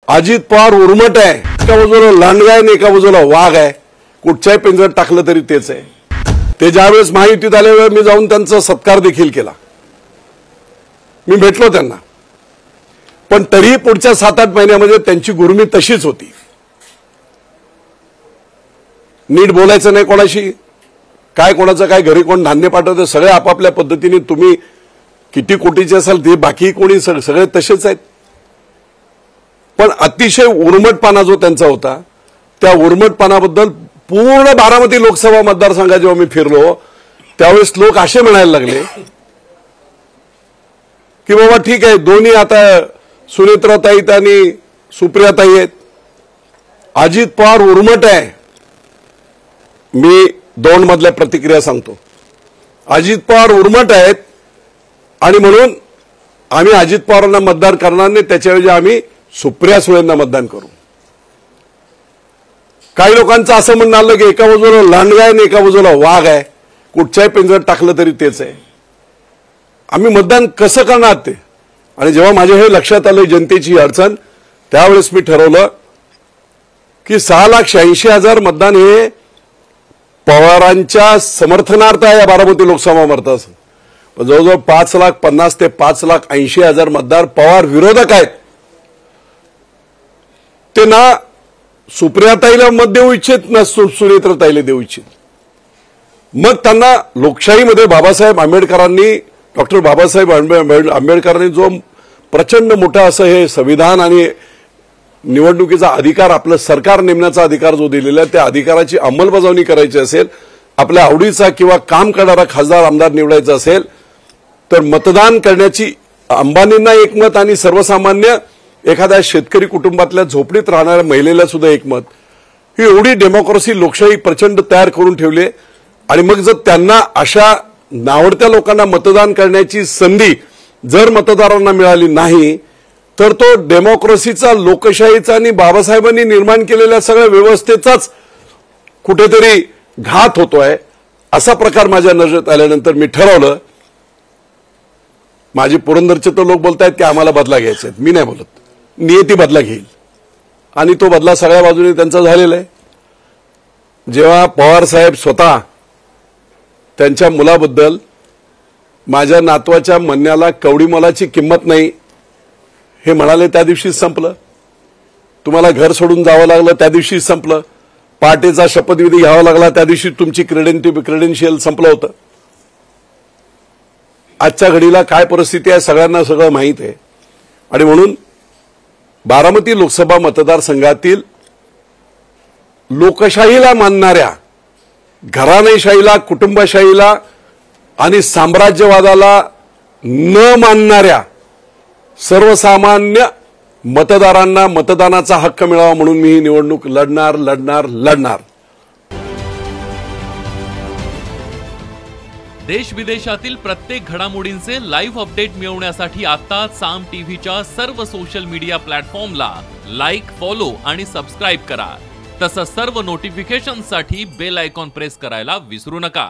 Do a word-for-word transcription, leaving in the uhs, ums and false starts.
अजित पवार उर्मट आहे, एका बाजूला लांडगा आहे आणि एका बाजूला वाघ आहे. कुठच्याही पिंजऱ्यात टाकलं तरी तेच आहे. ते ज्यावेळेस महायुतीत आल्यावर मी जाऊन त्यांचा सत्कार देखील केला, मी भेटलो त्यांना. पण तरीही पुढच्या सात आठ महिन्यामध्ये त्यांची गुरमी तशीच होती. नीट बोलायचं नाही कोणाशी, काय कोणाचं काय घरी कोण धान्य पाठवतं, सगळे आपापल्या पद्धतीने. तुम्ही किती कोटीचे असाल ते बाकी कोणी सगळे तसेच आहेत. पण अतिशय उर्मटपणा जो त्यांचा होता, त्या उर्मटपणाबद्दल पूर्ण बारामती लोकसभा मतदारसंघात जेव्हा मी फिरलो त्यावेळेस लोक असे म्हणायला लागले की बाबा ठीक आहे, दोन्ही आता सुनेत्राताई आणि सुप्रियाताई आहेत, अजित पवार उर्मट आहे. मी दोन मधल्या प्रतिक्रिया सांगतो. अजित पवार उर्मट आहेत आणि म्हणून आम्ही अजित पवारांना मतदान करणार नाही, त्याच्याऐवजी आम्ही सुप्रिया सुळेंना मतदान करू. काही लोकांचं असं म्हणणं आलं की एका बाजूला लांडगा आहे आणि एका बाजूला वाघ आहे, कुठच्याही पिंजऱ्यात टाकलं तरी तेच आहे. आम्ही मतदान कसं करणार ते? आणि जेव्हा माझ्या हे लक्षात आलं जनतेची अडचण, त्यावेळेस मी ठरवलं की सहा लाख शहाऐंशी हजार मतदान हे पवारांच्या समर्थनार्थ आहे या बारामती लोकसभा मतदारसंघ. जवळजवळ पाच लाख पन्नास ते पाच लाख ऐंशी हजार मतदार पवार विरोधक आहेत. ते ना सुप्रियाताईला मत देऊ इच्छित ना सुनेत्राताईला देऊ इच्छित. मग त्यांना लोकशाहीमध्ये बाबासाहेब आंबेडकरांनी, डॉक्टर बाबासाहेब आंबेडकरांनी जो प्रचंड मोठा असं हे संविधान आणि निवडणुकीचा अधिकार, आपलं सरकार नेमण्याचा अधिकार जो दिलेला आहे, त्या अधिकाराची अंमलबजावणी करायची असेल, आपल्या आवडीचा किंवा काम करणारा खासदार आमदार निवडायचा असेल, तर मतदान करण्याची अंबानींना एक मत आणि सर्वसामान्य एखाद्या शेतकरी कुटुंबातल्या झोपडीत राहणाऱ्या महिलेला सुद्धा एक मत, ही एवढी डेमोक्रेसी लोकशाही प्रचंड तयार करून ठेवली. आणि मग जर त्यांना अशा नावडत्या लोकांना मतदान करण्याची संधी जर मतदारांना मिळाली नाही, तर तो डेमोक्रेसीचा, लोकशाहीचा आणि बाबासाहेबांनी निर्माण केलेल्या सगळ्या व्यवस्थेचाच कुठेतरी घात होतोय. असा प्रकार माझ्या नजरेत आल्यानंतर मी ठरवलं, माझी पुरंदरचे तर लोक बोलतायत की आम्हाला बदला घ्यायचा आहे, मी नाही बोलत, नियती बदला घेईल. आणि तो बदला सगळ्या बाजूने त्यांचा झालेला आहे. जेव्हा पवार साहेब स्वतः त्यांच्या मुलाबद्दल माझ्या नातवाच्या म्हणण्याला कवडी मोलाची किंमत नाही हे म्हणाले, त्या दिवशीच संपलं. तुम्हाला घर सोडून जावं लागलं त्या दिवशीच संपलं. पहाटेचा शपथविधी घ्यावा लागला त्या दिवशी तुमची क्रेडेन्शियल संपलं होतं. आजच्या घडीला काय परिस्थिती आहे सगळ्यांना सगळं माहीत आहे. आणि म्हणून बारामती लोकसभा मतदारसंघातील लोकशाहीला मानणाऱ्या, घराणेशाहीला, कुटुंबशाहीला आणि साम्राज्यवादाला न मानणाऱ्या सर्वसामान्य मतदारांना मतदानाचा हक्क मिळावा म्हणून मी ही निवडणूक लढणार लढणार लढणार देश विदेशातील प्रत्येक घडामोडींचे लाईव्ह अपडेट मिळवण्यासाठी आता साम टीव्हीच्या सर्व सोशल मीडिया प्लॅटफॉर्मला लाईक, फॉलो आणि सबस्क्राईब करा. तसंच सर्व नोटिफिकेशनसाठी बेल आयकॉन प्रेस करायला विसरू नका.